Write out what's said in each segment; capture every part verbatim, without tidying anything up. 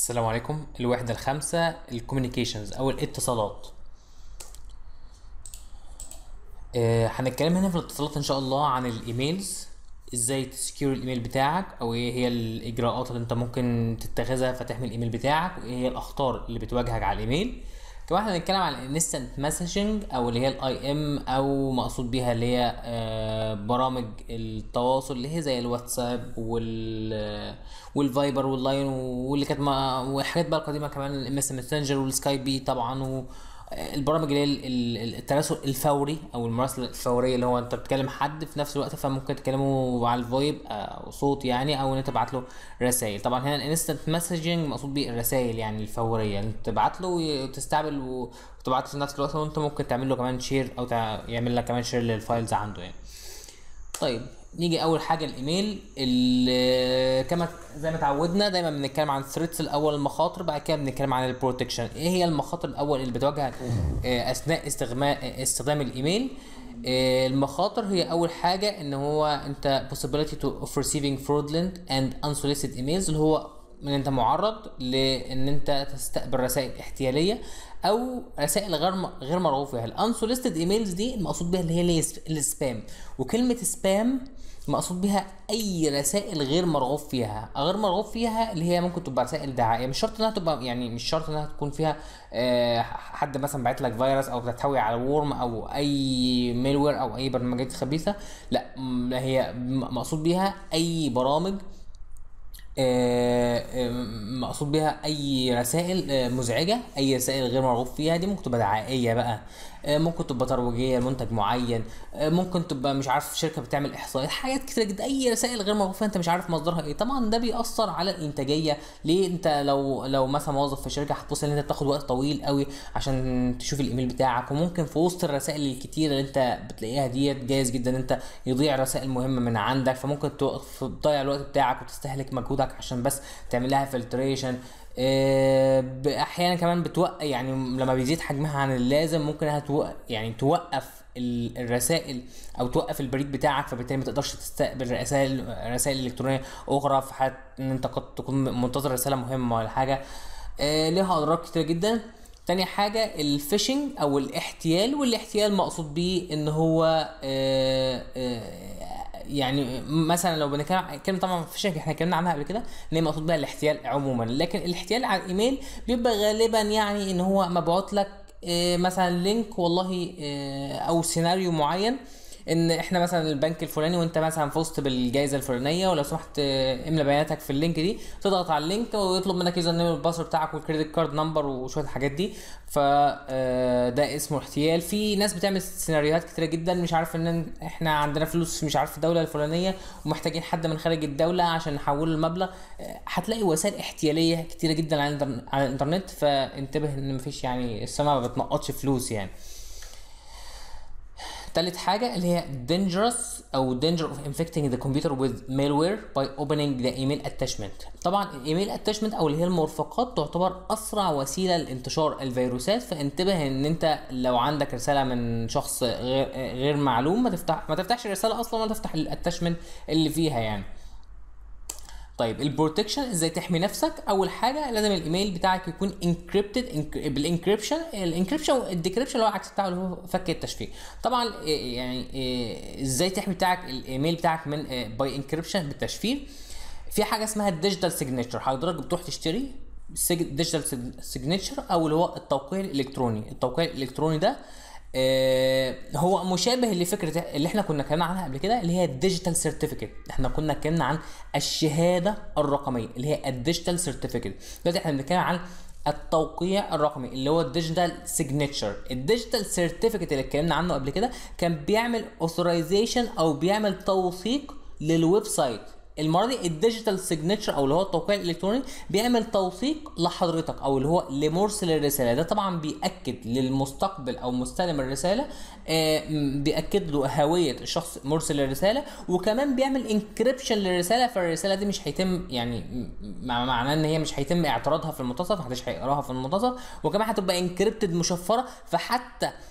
السلام عليكم. الوحدة الخامسة الكوميونيكيشنز أو الاتصالات. آه، هنتكلم هنا في الاتصالات إن شاء الله عن الإيميلز، إزاي تسكيور الإيميل بتاعك، أو إيه هي الإجراءات اللي أنت ممكن تتخذها فتحمي الإيميل بتاعك، وإيه هي الأخطار اللي بتواجهك على الإيميل. كمان هنتكلم عن الانستنت مسجنج او اللي هي الاي ام، او مقصود بيها اللي هي آه برامج التواصل اللي هي زي الواتساب وال والفايبر واللاين واللي كانت وحاجات بقى القديمه كمان الام اس ماسنجر والسكايبي طبعا، والبرامج اللي هي ال- ال- التراسل الفوري او المراسله الفوريه، اللي هو انت بتكلم حد في نفس الوقت فممكن تكلمه على الفويب او صوت يعني، او ان انت تبعت له رسائل. طبعا هنا الانستنت مسجنج مقصود بيه الرسائل يعني الفوريه، يعني انت تبعت له وتستقبل وتبعت له في نفس الوقت، وانت ممكن تعمل له كمان شير او تع- يعمل لك كمان شير للفايلز عنده يعني. طيب نيجي اول حاجه الايميل. ال- كما زي ما اتعودنا دايما بنتكلم عن الثريتس الاول، المخاطر، بعد كده بنتكلم عن البروتكشن. ايه هي المخاطر الاول اللي بتواجهك آه، اثناء استخدام استخدام الايميل؟ آه، المخاطر هي اول حاجه ان هو انت possibility to of receiving fraudulent and unsolicited emails، اللي هو من انت معرض لان انت تستقبل رسائل احتياليه او رسائل غير م- غير مرغوب فيها. الانسوليستد ايميلز دي المقصود بها اللي هي اللي السبام، وكلمه سبام مقصود بها اي رسائل غير مرغوب فيها. غير مرغوب فيها اللي هي ممكن تبقى رسائل دعائيه، مش شرط انها تبقى يعني مش شرط انها تكون فيها آه، حد مثلا باعت لك فيروس او بتحتوي على وورم او اي ميلوير او اي برمجيات خبيثه. لا، م- هي م- مقصود بيها اي برامج آه، آه، مقصود بيها اي رسائل آه، مزعجه، اي رسائل غير مرغوب فيها. دي ممكن تبقى دعائيه بقى، آه، ممكن تبقى ترويجيه لمنتج معين، آه، ممكن تبقى مش عارف شركه بتعمل احصائيات، حاجات كتير جدا. اي رسائل غير مرغوب فيها انت مش عارف مصدرها ايه، طبعا ده بيأثر على الانتاجيه. ليه؟ انت لو لو مثلا موظف في شركه هتبص ان انت بتاخد وقت طويل قوي عشان تشوف الايميل بتاعك، وممكن في وسط الرسائل الكتيره اللي انت بتلاقيها ديت جايز جدا انت يضيع رسائل مهمه من عندك، فممكن توقف تضيع الوقت بتاعك وتستهلك مجهودك عشان بس تعمل لها فلتريشن. احيانا كمان بتوقف، يعني لما بيزيد حجمها عن اللازم ممكن انها توقف، يعني توقف ال- الرسائل او توقف البريد بتاعك، فبالتالي ما تقدرش تستقبل رسائل رسائل الكترونيه اخرى في حال ان انت قد تكون منتظر رساله مهمه ولا حاجه. آه، ليها اضرار كتير جدا. تاني حاجة الفيشنج او الاحتيال، والاحتيال مقصود بيه ان هو آه، آه، يعني مثلا لو بنتكلم كلمة طبعا فيشنج احنا اتكلمنا عنها قبل كده ان هي مقصود بها الاحتيال عموما، لكن الاحتيال على الايميل بيبقى غالبا يعني ان هو مبعوت لك آه، مثلا لينك والله آه، او سيناريو معين، ان احنا مثلا البنك الفلاني وانت مثلا فزت بالجائزه الفلانيه، ولو سمحت آه، املى بياناتك في اللينك دي، تضغط على اللينك ويطلب منك يوزر نيم والباسورد بتاعك والكريدت كارد نمبر وشويه الحاجات دي. فده اسمه احتيال. في ناس بتعمل سيناريوهات كتيره جدا، مش عارف ان احنا عندنا فلوس مش عارف في الدوله الفلانيه ومحتاجين حد من خارج الدوله عشان نحول المبلغ. آه، هتلاقي وسائل احتياليه كتيره جدا على الانتر- على الانترنت، فانتبه ان مفيش يعني السما ما بتنقطش فلوس يعني. تالت حاجة اللي هي dangerous أو danger of infecting the computer with malware by opening the email attachment. طبعا الايميل attachment أو اللي هي المرفقات تعتبر أسرع وسيلة لانتشار الفيروسات، فانتبه إن أنت لو عندك رسالة من شخص غير غير معلوم ما تفتح ما تفتحش الرسالة أصلا، ولا تفتح الاتاشمنت اللي فيها يعني. طيب البروتكشن ازاي تحمي نفسك؟ اول حاجه لازم الايميل بتاعك يكون انكريبتد بالانكريبشن. الانكريبشن والديكريبشن اللي هو عكس بتاعه اللي هو فك التشفير. طبعا إيه يعني إيه ازاي تحمي بتاعك الايميل بتاعك من باي انكريبشن بالتشفير؟ في حاجه اسمها الديجيتال سيجنتشر. حضرتك بتروح تشتري ديجيتال سيجنتشر او اللي هو التوقيع الالكتروني. التوقيع الالكتروني ده آه هو مشابه لفكره اللي احنا كنا اتكلمنا عنها قبل كده اللي هي الديجيتال سيرتيفيكت. احنا كنا اتكلمنا عن الشهاده الرقميه اللي هي الديجيتال سيرتيفيكت. دلوقتي احنا بنتكلم عن التوقيع الرقمي اللي هو الديجيتال سيجنتشر. الديجيتال سيرتيفيكت اللي اتكلمنا عنه قبل كده كان بيعمل اوثرايزيشن او بيعمل توثيق للويب سايت. المره دي الديجيتال سيجنتشر او اللي هو التوقيع الالكتروني بيعمل توثيق لحضرتك او اللي هو لمرسل الرساله. ده طبعا بياكد للمستقبل او مستلم الرساله، آه بياكد له هويه الشخص مرسل الرساله، وكمان بيعمل انكريبشن للرساله، فالرساله دي مش هيتم يعني مع معناه ان هي مش هيتم اعتراضها في المنتصف، محدش هيقراها في المنتصف، وكمان هتبقى انكريبتد مشفره، فحتى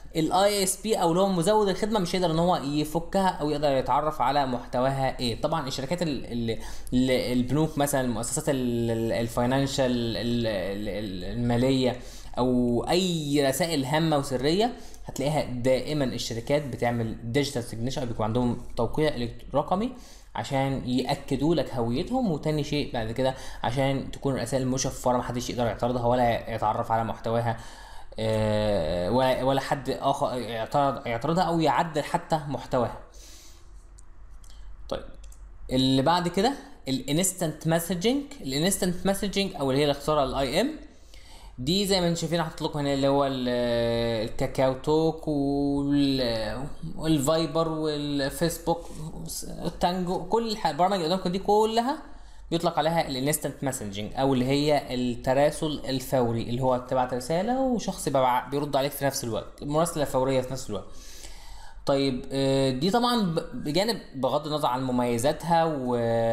الاي اس بي او اللي هو مزود الخدمه مش يقدر ان هو يفكها او يقدر يتعرف على محتواها ايه. طبعا الشركات ال ال ال البنوك مثلا، المؤسسات الفاينانشال الماليه، او اي رسائل هامه وسريه، هتلاقيها دائما الشركات بتعمل ديجيتال سيجنتشر، بيكون عندهم توقيع رقمي عشان ياكدوا لك هويتهم. وتاني شيء بعد كده عشان تكون الرسائل مشفره، محدش يقدر يعترضها ولا يتعرف على محتواها، آه، ولا ولا حد اخر يعترض يعترضها او يعدل حتى محتواها. طيب اللي بعد كده الانستنت مسجنج. الانستنت مسجنج او اللي هي الاختصار الاي ام دي، زي ما انتم شايفين حاطط لكم هنا اللي هو الكاكاو توك والفايبر والفيسبوك والتانجو، كل البرامج اللي قدامكم دي كلها بيطلق عليها الانستنت مسجنج او اللي هي التراسل الفوري، اللي هو تبعت رساله وشخص بيرد عليك في نفس الوقت، مراسله فوريه في نفس الوقت. طيب دي طبعا بجانب بغض النظر عن مميزاتها و...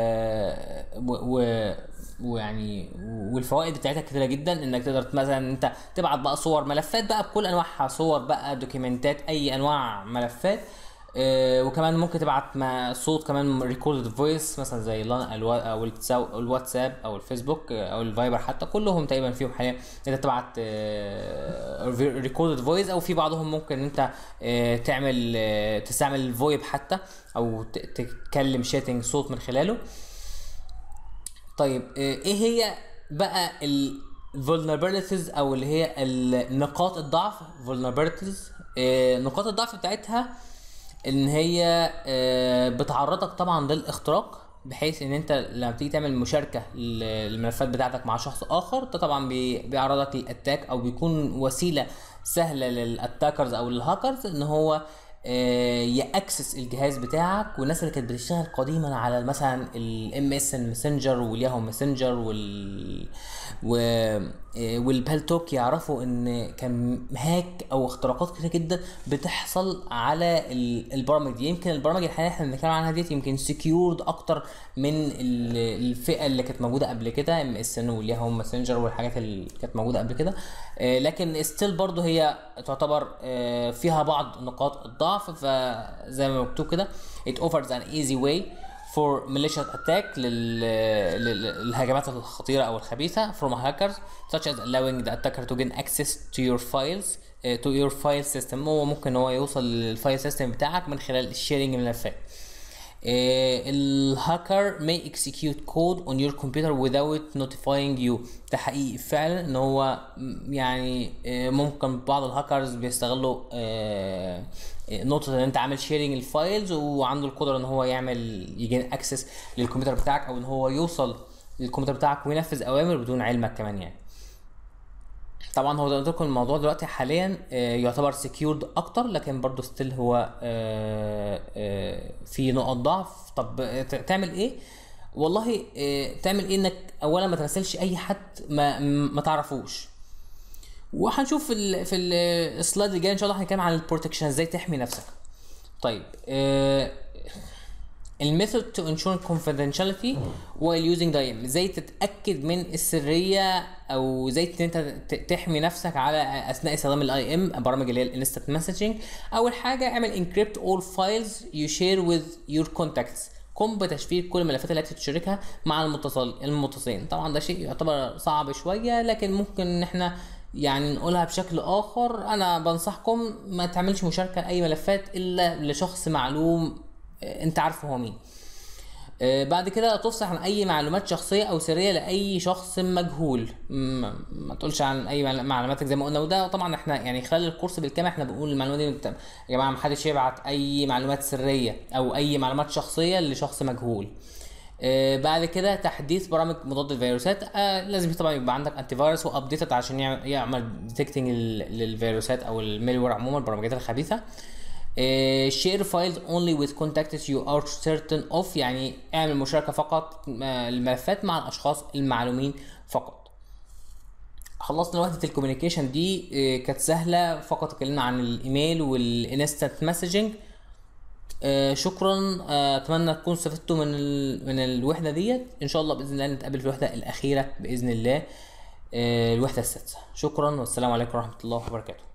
و... و... ويعني والفوائد بتاعتها كتيره جدا، انك تقدر مثلا انت تبعت بقى صور، ملفات بقى بكل انواعها، صور بقى، دوكيومنتات، اي انواع ملفات. آه وكمان ممكن تبعت مع صوت كمان، ريكوردد فويس مثلا زي او الواتساب او الفيسبوك او الفايبر، حتى كلهم تقريبا فيهم حاليا انت تبعت ريكوردد فويس، او في بعضهم ممكن انت آه تعمل آه تستعمل الفويب حتى، او تتكلم شاتنج صوت من خلاله. طيب ايه هي بقى ال vulnerabilities او اللي هي نقاط الضعف؟ vulnerabilities إيه نقاط الضعف بتاعتها؟ ان هي إيه بتعرضك طبعا للاختراق، بحيث ان انت لما تيجي تعمل مشاركه للملفات بتاعتك مع شخص اخر، ده طبعا بيعرضك للاتاك، او بيكون وسيله سهله للاتاكرز او الهاكرز ان هو ياكسس الجهاز بتاعك. والناس اللي كانت بتشتغل قديما على مثلا الام اس ان ماسنجر والياهو ماسنجر وال والبالتوك يعرفوا ان كان هاك او اختراقات كتير جدا بتحصل على البرامج دي. يمكن البرامج الحاليه احنا بنتكلم عنها ديت يمكن سكيورد اكتر من الفئه اللي كانت موجوده قبل كده، ام اس ان والياهو ماسنجر والحاجات اللي كانت موجوده قبل كده، لكن ستيل برضو هي تعتبر فيها بعض نقاط الضعف. فزي ما مكتوب كده it offers an easy way for malicious attack للهجمات الخطيرة أو الخبيثة from hackers such as allowing the attacker to gain access to your files uh, to your file system. هو ممكن هو يوصل للفايل سيستم بتاعك من خلال الشيرنج الملفات. الهاكر may execute code on your computer without notifying you. ده حقيقي فعلا ان هو يعني ممكن بعض الهاكرز بيستغلوا نقطة ان انت عامل شيرنج الفايلز وعنده القدرة ان هو يعمل يجين اكسس للكمبيوتر بتاعك، او ان هو يوصل للكمبيوتر بتاعك وينفذ اوامر بدون علمك كمان. يعني طبعا هو زي ما قلت لكم الموضوع دلوقتي حاليا يعتبر سكيورد اكتر، لكن برضو ستيل هو في نقط ضعف. طب تعمل ايه؟ والله تعمل ايه؟ انك اولا ما ترسلش اي حد ما ما تعرفوش. وهنشوف في ال في السلايد الجاي ان شاء الله هنتكلم عن البروتكشن، ازاي تحمي نفسك. طيب الميثود تو انشور كونفيدنشاليتي while using the اي ام، ازاي تتاكد من السريه او ازاي انت تحمي نفسك على اثناء استخدام الاي ام، برامج اللي هي الانستنت مسجنج. اول حاجه اعمل انكريبت all files you share with your contacts، قم بتشفير كل الملفات التي تشاركها مع المتصل المتصلين. طبعا ده شيء يعتبر صعب شويه، لكن ممكن ان احنا يعني نقولها بشكل اخر. انا بنصحكم ما تعملش مشاركه اي ملفات الا لشخص معلوم انت عارفه هو مين. آه بعد كده تفصح عن اي معلومات شخصيه او سريه لاي شخص مجهول، ما تقولش عن اي معلوماتك زي ما قلنا. وده طبعا احنا يعني خلال الكورس بالكامل احنا بنقول المعلومات دي يا جماعه ما حدش يبعت اي معلومات سريه او اي معلومات شخصيه لشخص مجهول. آه بعد كده تحديث برامج مضاد الفيروسات، آه لازم طبعا يبقى عندك انتي فيروس وابديتد عشان يعمل ديتكتنج للفيروسات او الميلوير عموما، البرمجيات الخبيثه. شير فايلز اونلي with contacts you are certain of، يعني اعمل مشاركه فقط الملفات مع الاشخاص المعلومين فقط. خلصنا وحده الكوميونيكيشن دي، uh, كانت سهله، فقط اتكلمنا عن الايميل والانستنت مسجنج. uh, شكرا. uh, اتمنى تكونوا استفدتوا من ال... من الوحده ديت. ان شاء الله باذن الله نتقابل في الوحده الاخيره باذن الله، uh, الوحده السادسه. شكرا والسلام عليكم ورحمه الله وبركاته.